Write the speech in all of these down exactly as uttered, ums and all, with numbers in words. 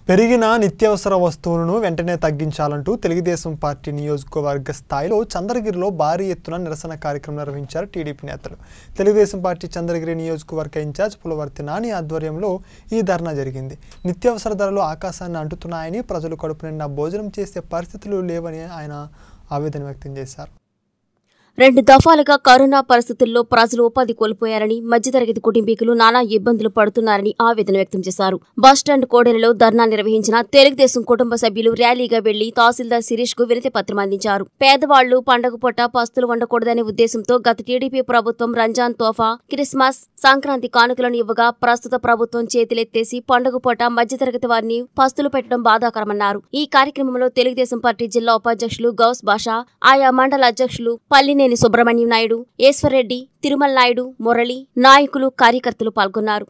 పెరిగిన నిత్యావసర వస్తువులను వెంటనే తగ్గించాలంటూ తెలుగుదేశం పార్టీ నియోజకవర్గ స్థాయిలో చంద్రగిరిలో భారీ ఎత్తున నిరసన కార్యక్రమం నిర్వహించారు టీడీపీ నేతలు. తెలుగుదేశం పార్టీ చంద్రగిరి నియోజకవర్గ ఇన్ఛార్జ్ పులవర్తి నాని ఆధ్వర్యంలో ఈ ధర్నా జరిగింది. నిత్యావసర ధరలు ఆకాశాన్ని అంటుతున్నాయని, ప్రజలు కడుపు నిండా భోజనం చేసే పరిస్థితులు లేవని ఆయన ఆవేదన వ్యక్తం చేశారు. రెండు దఫాలుగా కరోనా పరిస్థితుల్లో ప్రజలు ఉపాధి కోల్పోయారని, మధ్యతరగతి కుటుంబీకులు నానా ఇబ్బందులు పడుతున్నారని ఆవేదన వ్యక్తం చేశారు. బస్టాండ్ కోడెలలో ధర్నా నిర్వహించిన తెలుగుదేశం కుటుంబ సభ్యులు ర్యాలీగా వెళ్లి తహసీల్దార్ శిరీష్ కు వినతి పత్రం అందించారు. పేదవాళ్లు పండగ పూట పస్తులు వండకూడదనే ఉద్దేశంతో గత టీడీపీ ప్రభుత్వం రంజాన్ తోఫా, క్రిస్మస్, సంక్రాంతి కానుకలను ఇవ్వగా ప్రస్తుత ప్రభుత్వం చేతులెత్తేసి పండుగ పూట మధ్యతరగతి వారిని పస్తులు పెట్టడం బాధాకరమన్నారు. ఈ కార్యక్రమంలో తెలుగుదేశం పార్టీ జిల్లా ఉపాధ్యక్షులు గౌస్ బాషా, ఆయా మండల అధ్యక్షులు పల్లినేని సుబ్రహ్మణ్యం నాయుడు, ఈశ్వర్రెడ్డి, తిరుమల నాయుడు, మురళి, నాయకులు, కార్యకర్తలు పాల్గొన్నారు.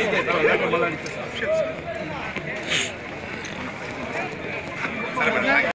మహిళ